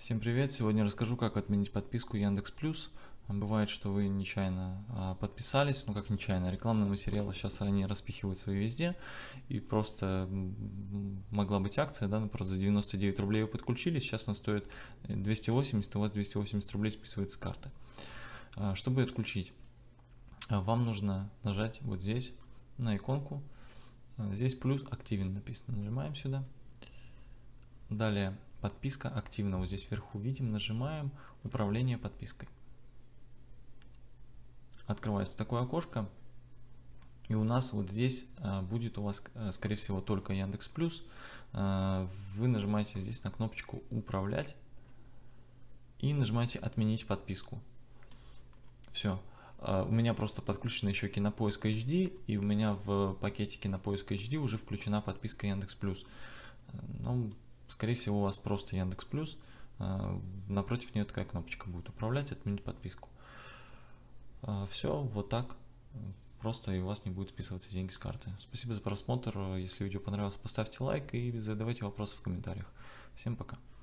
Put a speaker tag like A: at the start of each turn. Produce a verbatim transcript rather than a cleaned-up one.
A: Всем привет! Сегодня расскажу, как отменить подписку Яндекс Плюс. Бывает, что вы нечаянно подписались, ну как нечаянно, рекламные материалы сейчас они распихивают свои везде, и просто могла быть акция, да, просто за девяносто девять рублей вы подключились, сейчас она стоит двести восемьдесят, у вас двести восемьдесят рублей списывается с карты. Чтобы ее отключить, вам нужно нажать вот здесь на иконку, здесь плюс активен написано, нажимаем сюда, далее подписка активна, вот здесь вверху видим, нажимаем управление подпиской. Открывается такое окошко, и у нас вот здесь будет у вас, скорее всего, только Яндекс Плюс. Вы нажимаете здесь на кнопочку «Управлять» и нажимаете «Отменить подписку». Все. У меня просто подключена еще Кинопоиск эйч ди, и у меня в пакете Кинопоиск эйч ди уже включена подписка Яндекс Плюс. Ну, скорее всего, у вас просто Яндекс Плюс. Напротив нее такая кнопочка будет «Управлять», «Отменить подписку». Все, вот так. Просто и у вас не будет списываться деньги с карты. Спасибо за просмотр. Если видео понравилось, поставьте лайк и задавайте вопросы в комментариях. Всем пока.